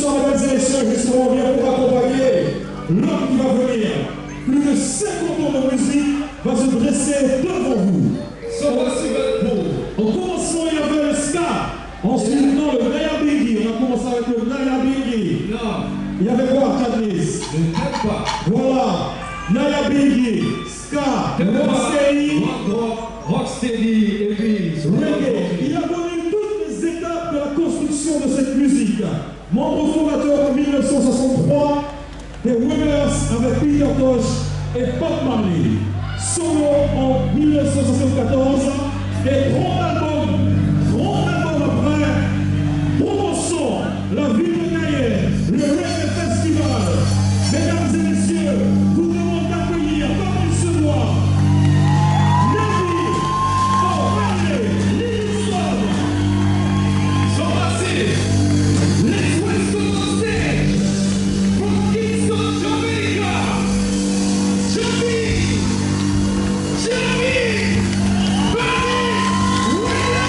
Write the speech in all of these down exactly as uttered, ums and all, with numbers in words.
soir, mesdames et messieurs, justement, on vient pour accompagner l'homme qui va venir. Plus de cinquante ans de musique va se dresser devant vous. En commençant, il y avait le ska. Ensuite, non, le Naya Biggie. On a commencé avec le Naya Biggie. Non. Il y avait quoi, Cadnis? Je ne t'aime pas. Voilà. Naya Biggie, ska, rocksteady, rocksteady et puis reggae. Il a connu toutes les étapes de la construction de cette musique. Membre fondateur en mille neuf cent soixante-trois des Winners avec Peter Tosh et Bob Marley. Solo en mille neuf cent soixante-quatorze et grand album, grand album après, promotion, la ville de Cayenne, le Reggae Festival. Mesdames et messieurs, vous demandez d'accueillir comme il se doit. Navi, Bob Marley, Livingston. sont passés. Let's West Coast on stage. From Kingston, Jamaica. Jamie. Jamie. Buddy. Williams.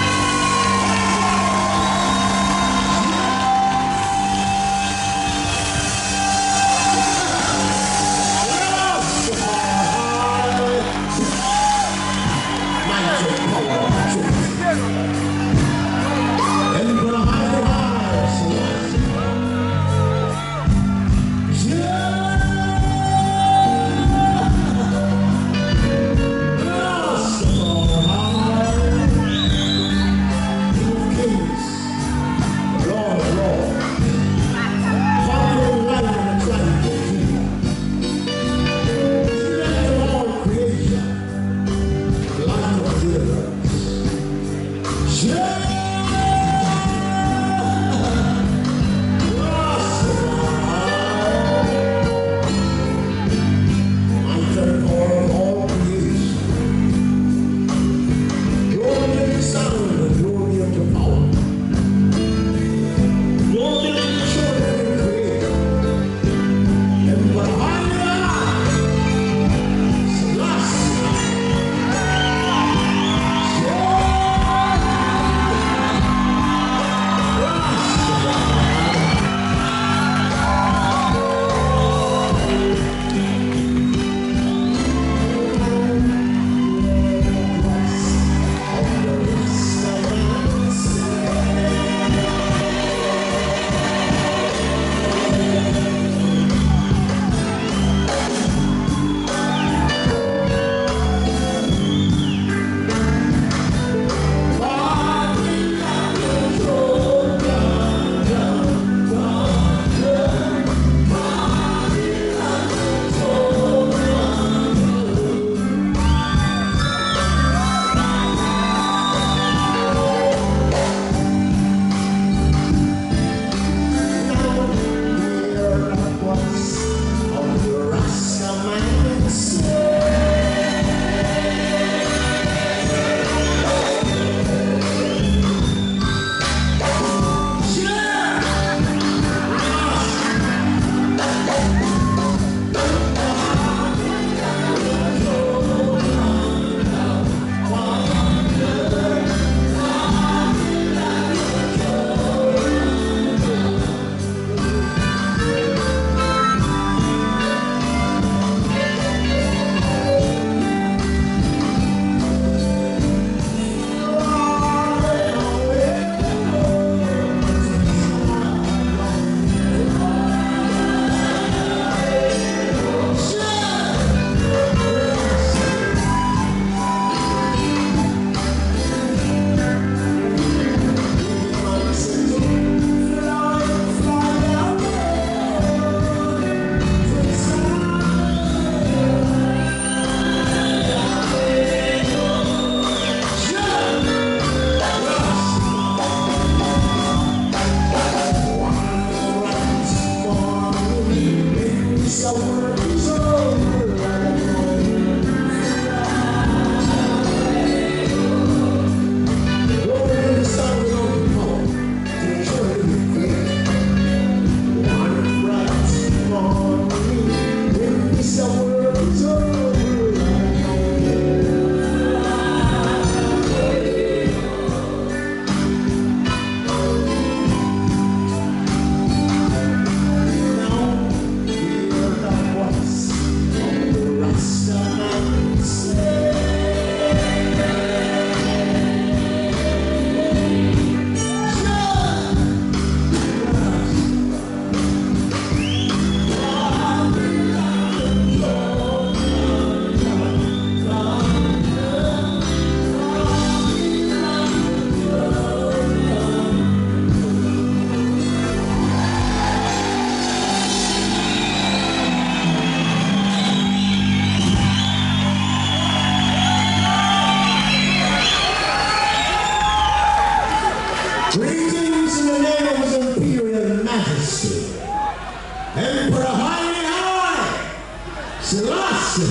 Selassie.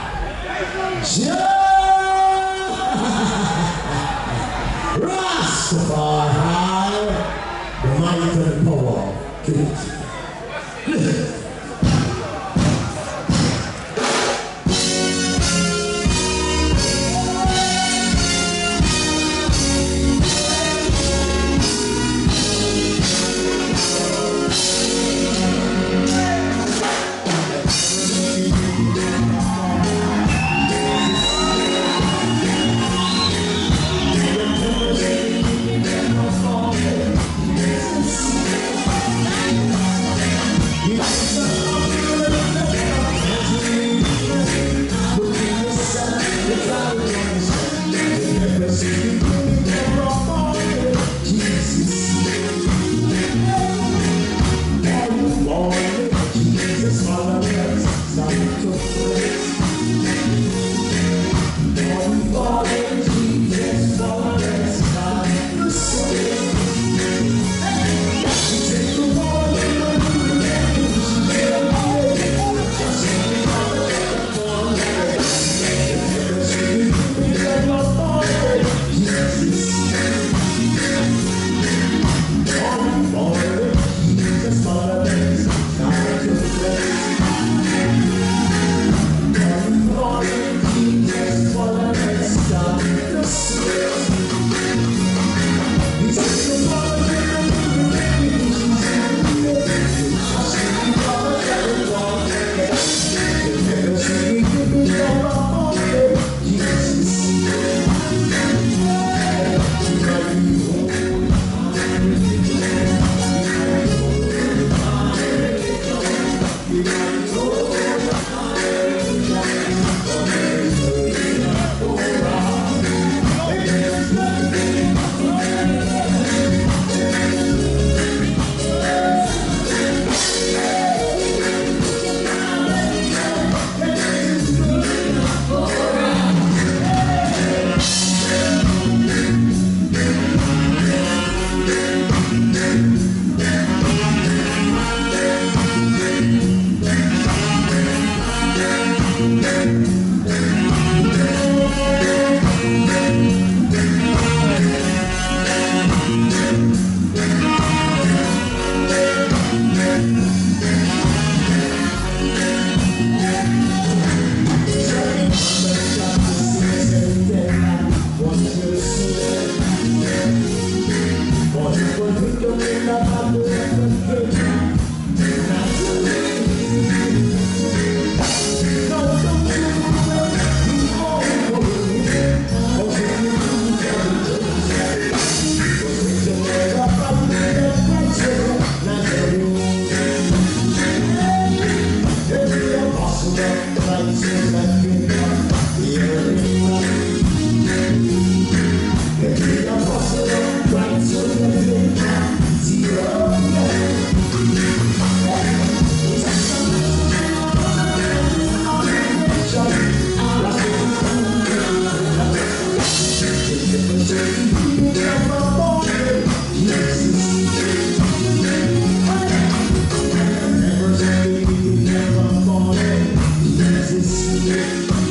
Rastafari. The might and the power. Listen. Yes.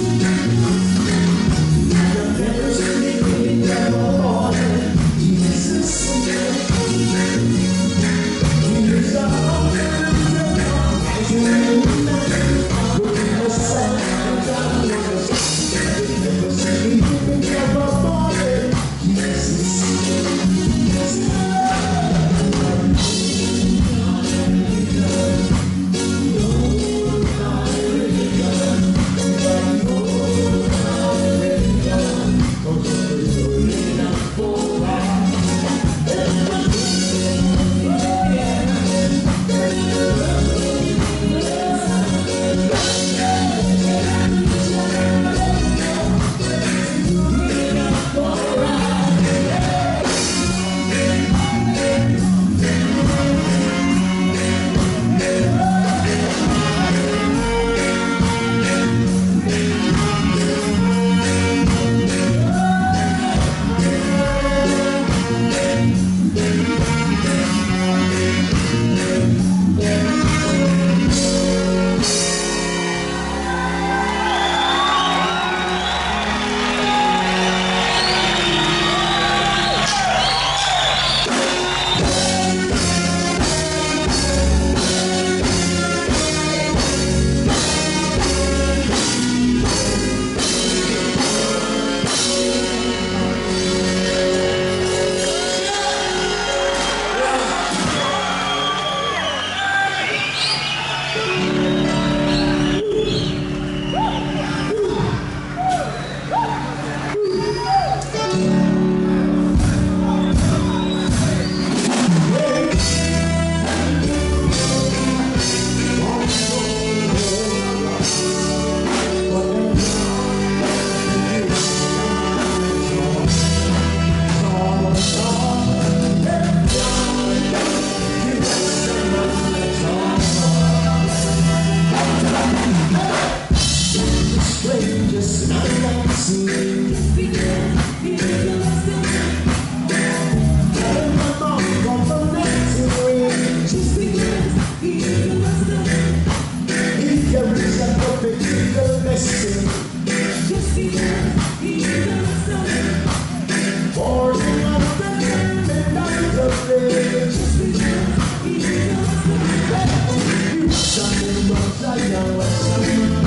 tropical blessing. Just because he does something. For some of the time and night of day. Just because he does something. You shine from Zion, Zion.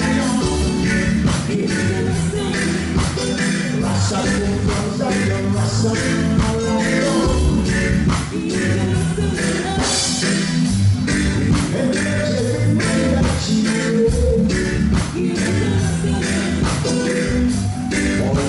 He does something. Rasta from Zion, Rasta from Zion. He does something. And there's every that she is. He does something. For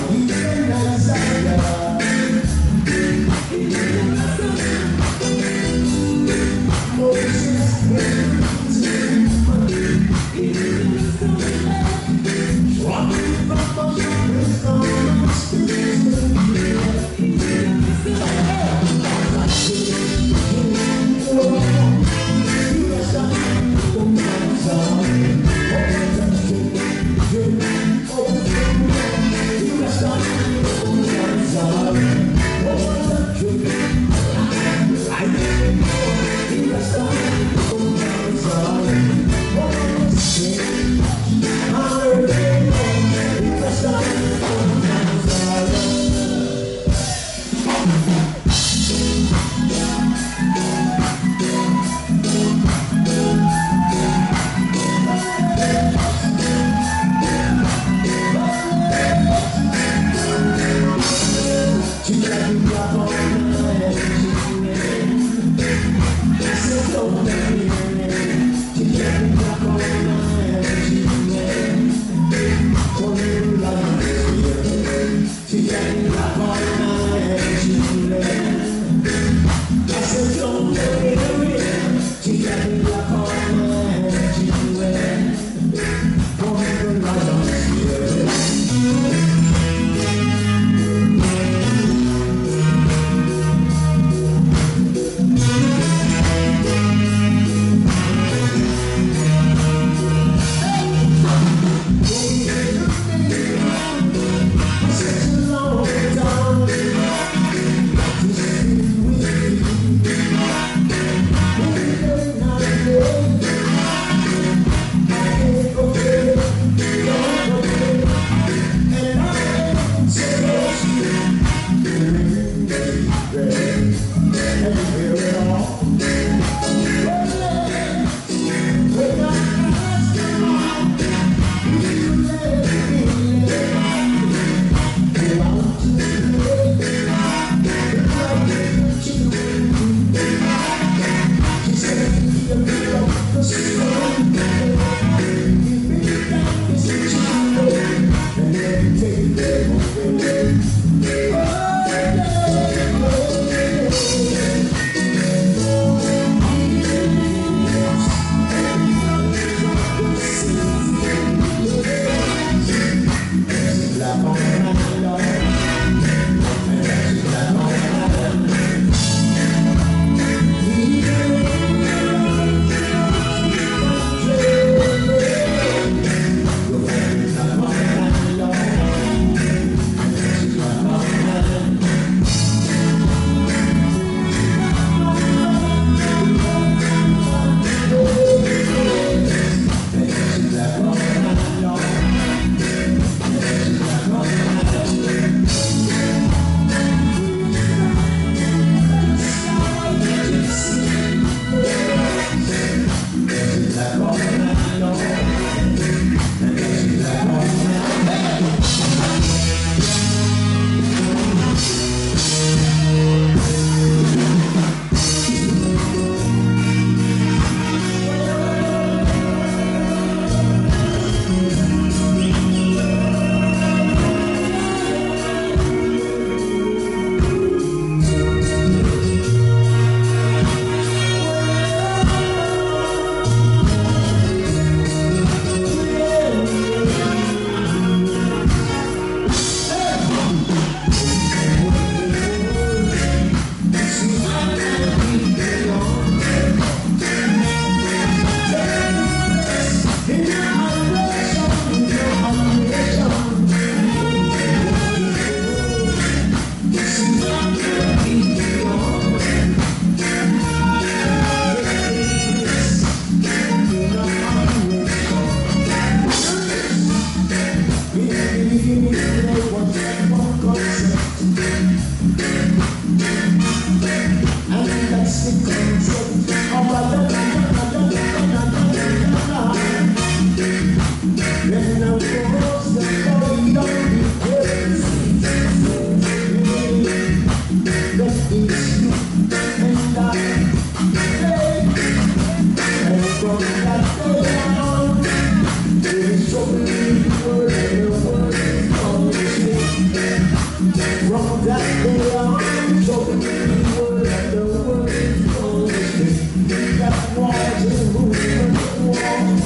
So believe the word and the word is always true. From that day on, so believe the word and the word is always true. That was in who the war.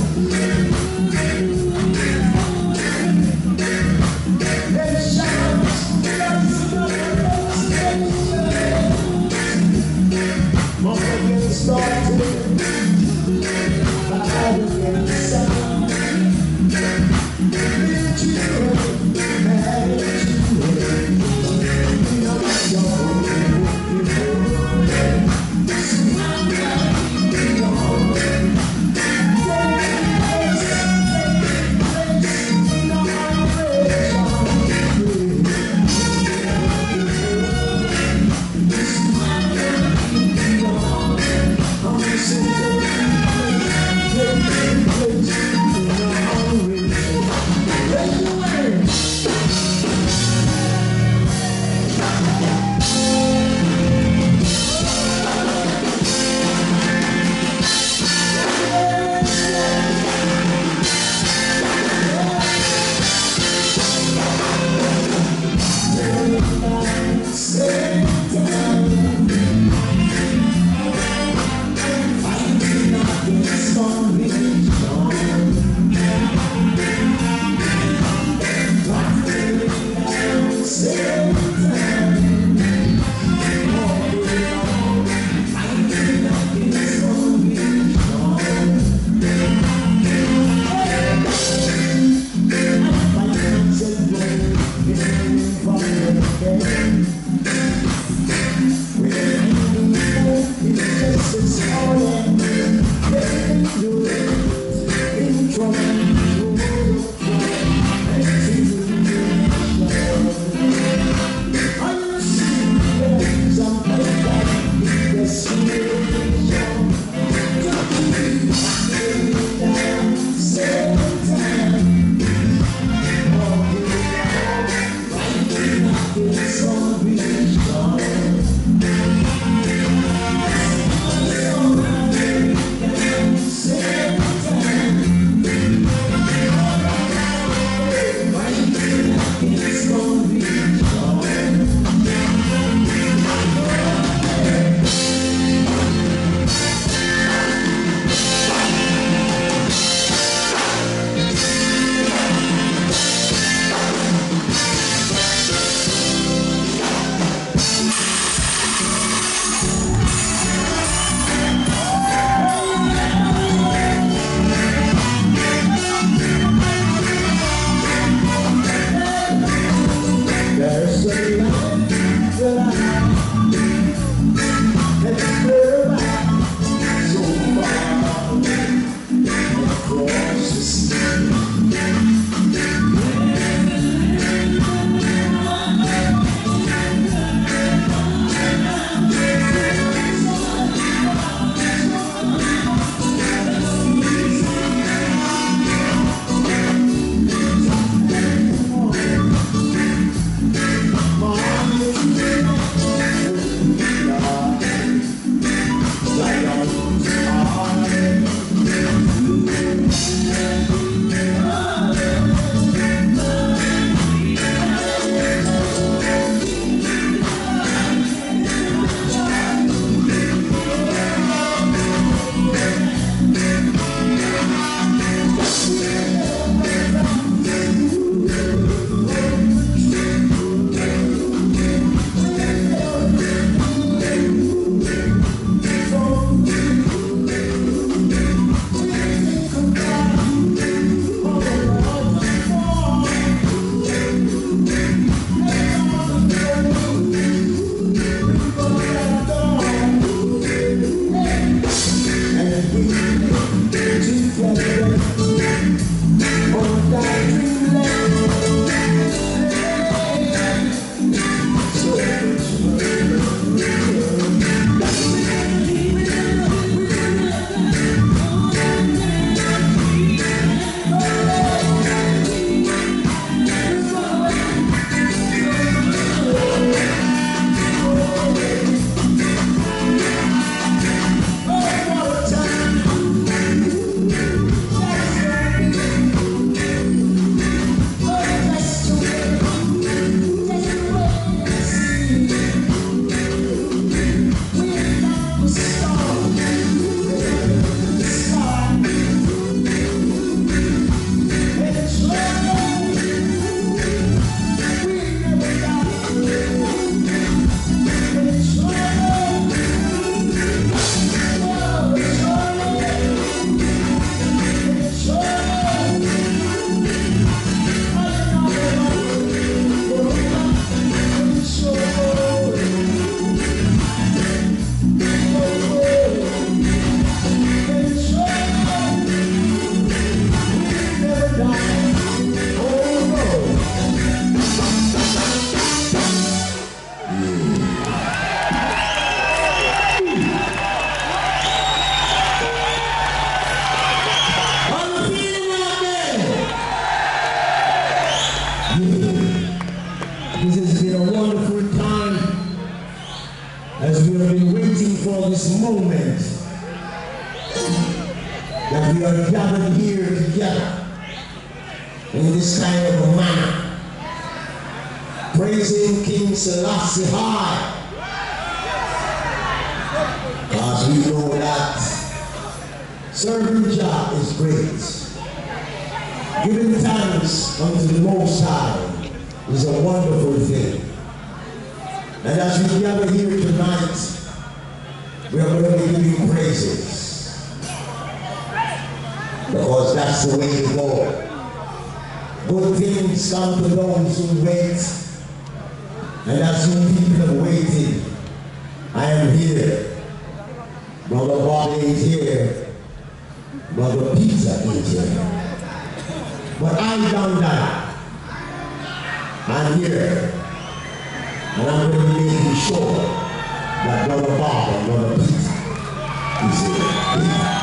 in this kind of a manner, praising King Selassie High. Because we know that serving Jah is great. Giving thanks unto the Most High is a wonderful thing. And as we gather here tonight, we are going to be giving praises. Because that's the way to go. Good things come to those who wait. And as you people have waited, I am here. Brother Bobby is here. Brother Peter is here. But I don't die. I'm here. And I'm going to be making sure that Brother Bob and Brother Peter is here.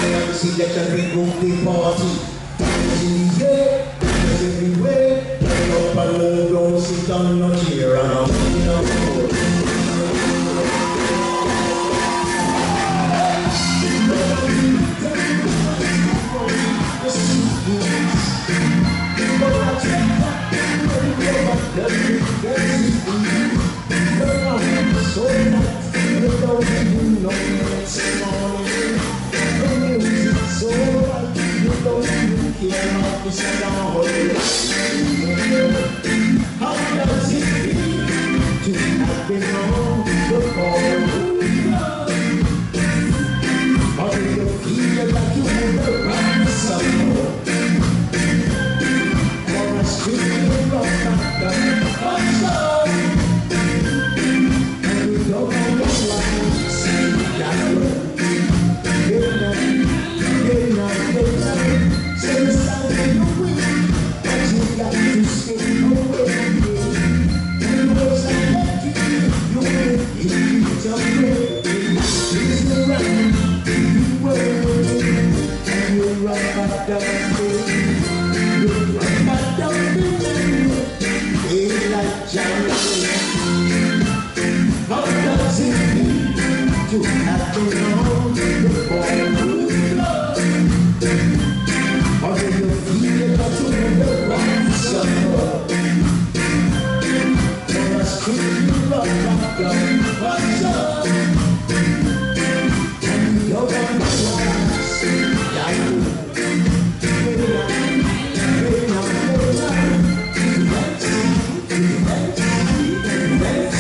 I see that every birthday party. Dance in the air, dance everywhere. Turn up and move, don't sit on no chair. And I'm moving on the floor. How does it feel to have been wrong before? Or do you feel like you were around some more? For a street rock back down, and we don't know what's like, see that road. Get up, get up, get up, say the sound in the wind, but you got to stay away. And what's like that to you, you will eat up away. It's around, you will, and you run back down there. You run back down there, hey, like Johnny. How does it feel to have been on the ball? Or do you feel that you never want some more? For a street you love back down, what's up? And you're on the glass, yeah, you. Hey, now, hey, now, hey, now. Let's see, let's see, let's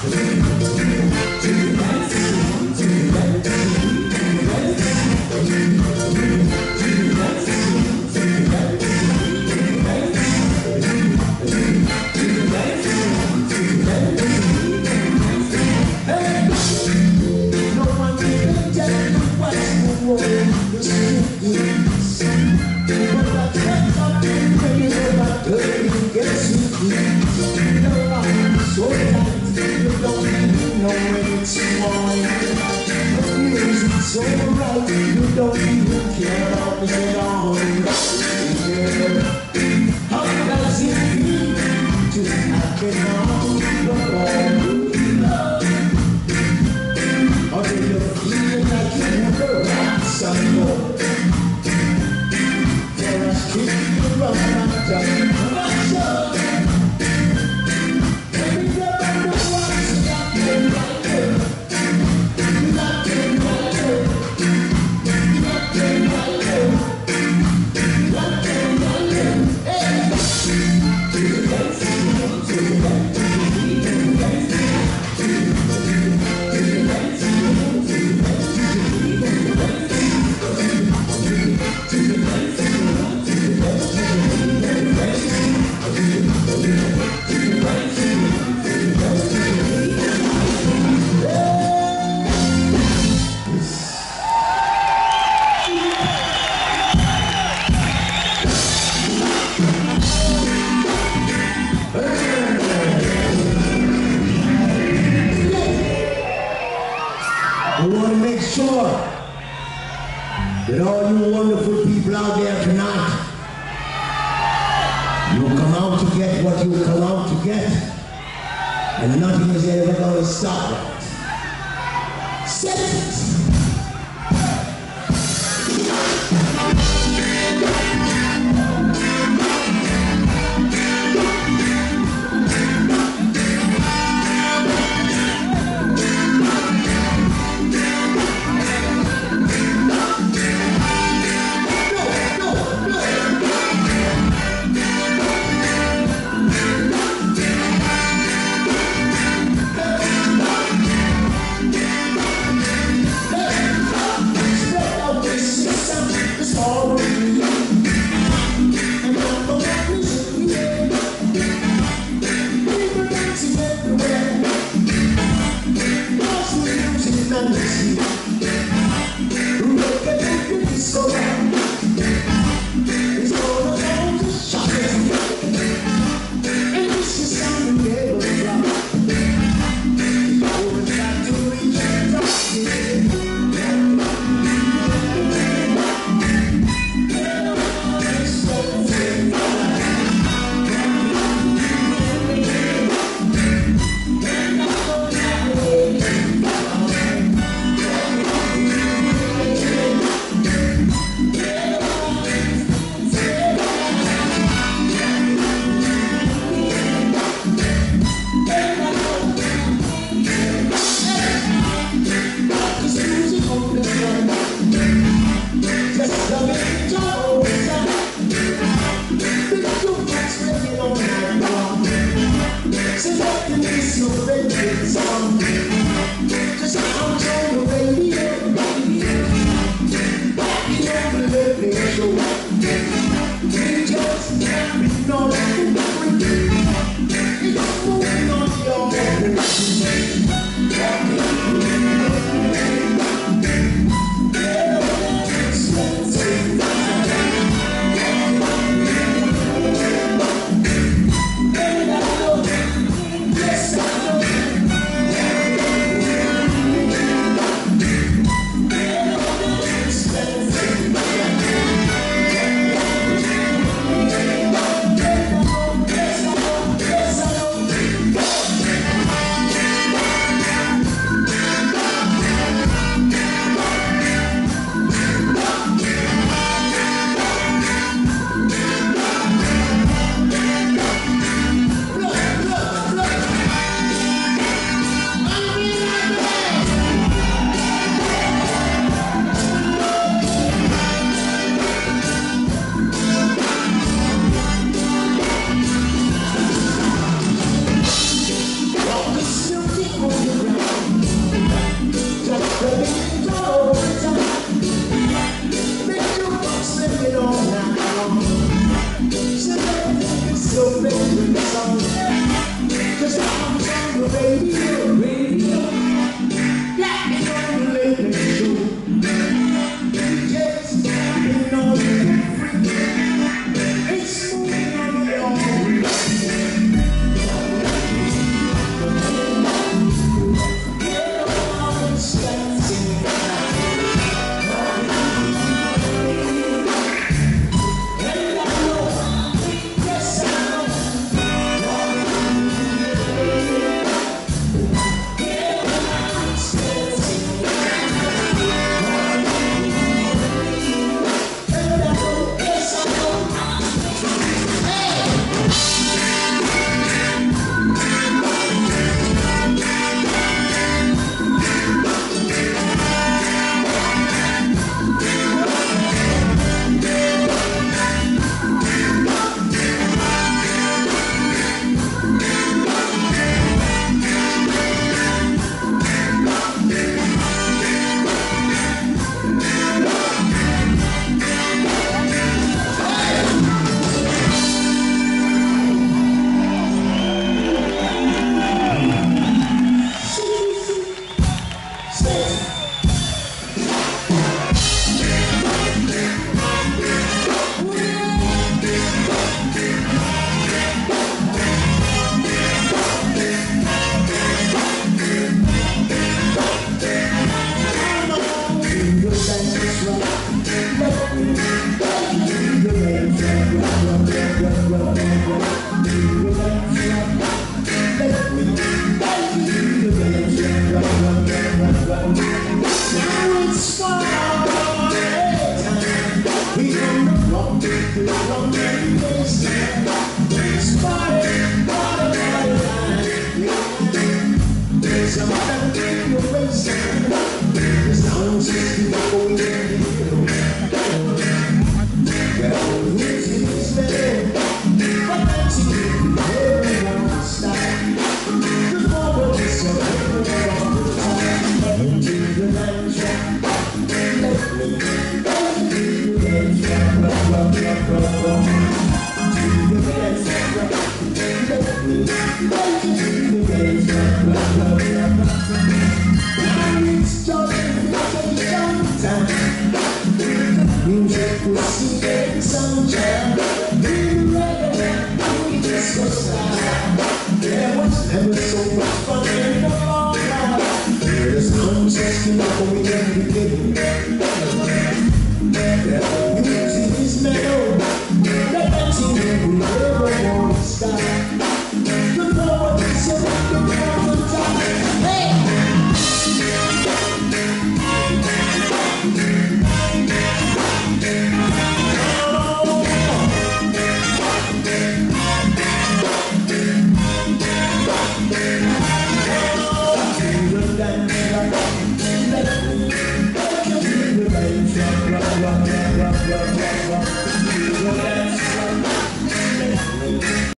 so right, you don't even care about me at all. How does it feel to have been on the ball? Or do you feel like you never want some more? For a street you run back down, what's up? Baby, you don't know what's happening right there. We want to make sure that all you wonderful people out there tonight, you come out to get what you come out to get, and nothing is ever going to stop that. Set it! Hey! Selecting is your favorite song. Just out on the radio, back in the living show. We just happy on the free. It's moving on your way.